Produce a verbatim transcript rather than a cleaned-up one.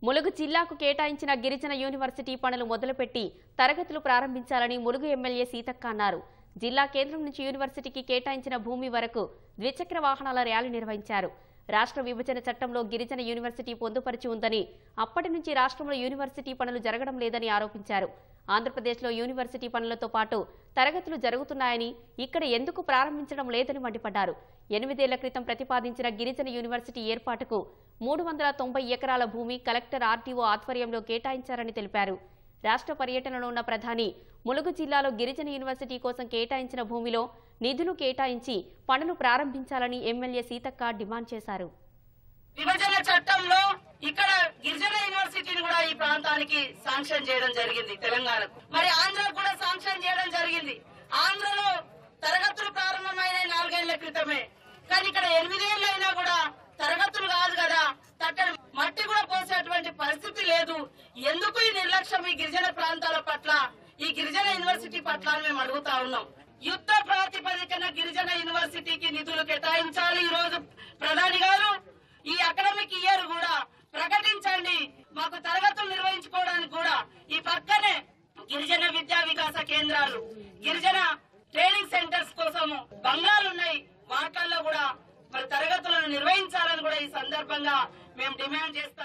ములుగు జిల్లాకు కేటాయించిన గిరిజన యూనివర్సిటీ పనులు మొదలుపెట్టి తరగతులు ప్రారంభించాలని ములుగు ఎమ్మెల్యే సీతక్క అన్నారు. జిల్లా కేంద్రం నుంచి యూనివర్సిటీకి కేటాయించిన భూమి వరకు ద్విచక్ర వాహనాల ర్యాలీ నిర్వహించారు. రాష్ట్ర విభజన చట్టంలో గిరిజన యూనివర్సిటీ పొందుపరిచి ఉందని, అప్పటి నుంచి రాష్ట్రంలో యూనివర్సిటీ పనులు జరగడం లేదని ఆరోపించారు. ఆంధ్రప్రదేశ్లో యూనివర్సిటీ పనులతో పాటు తరగతులు జరుగుతున్నాయని, ఇక్కడ ఎందుకు ప్రారంభించడం లేదని మండిపడ్డారు. ఎనిమిదేళ్ల క్రితం ప్రతిపాదించిన గిరిజన యూనివర్సిటీ ఏర్పాటుకు మూడు వందల తొంభై ఎకరాల భూమి కలెక్టర్ ఆర్టీఓ ఆధ్వర్యంలో కేటాయించారని తెలిపారు. రాష్ట్ర పర్యటనలో ఉన్న ప్రధాని ములుగు జిల్లాలో గిరిజన యూనివర్సిటీ కోసం కేటాయించిన భూమిలో నిధులు కేటాయించి పనులు ప్రారంభించాలని ఎమ్మెల్యే సీతక్క డిమాండ్ చేశారు. విభజన చట్టంలో ఇక్కడ గిరిజన యూనివర్సిటీని కూడా ఈ ప్రాంతానికి శాంక్షన్ చేయడం జరిగింది. తెలంగాణకు మరి ఆంధ్రకు కూడా శాంక్షన్ చేయడం జరిగింది. ఆంధ్రలో తరగతులు ప్రారంభమైన నాలుగేళ్ల క్రితమే, కానీ ఇక్కడ ఎనిమిదేళ్లు అయినా కూడా తరగతులు కాదు కదా, తట్టడి మట్టి కూడా పోసేటువంటి పరిస్థితి లేదు. ఎందుకు ఈ నిర్లక్ష్యం ఈ గిరిజన ప్రాంతాల పట్ల, ఈ గిరిజన యూనివర్సిటీ పట్ల అని మేము అడుగుతా ఉన్నాం. యుద్ధ ప్రాతిపదికన గిరిజన యూనివర్సిటీకి నిధులు కేటాయించాలి. ఈ రోజు ప్రధాని గారు ఈ అకాడమిక్ ఇయర్ కూడా ప్రకటించండి. మాకు తరగతులు నిర్వహించుకోవడానికి కూడా ఈ పక్కనే గిరిజన విద్యా వికాస కేంద్రాలు, గిరిజన ట్రైనింగ్ సెంటర్స్ కోసము బంగ్లాలు ఉన్నాయి. వాటిల్లో కూడా మరి తరగతులను నిర్వహించాలని కూడా ఈ సందర్భంగా మేము డిమాండ్ చేస్తాం.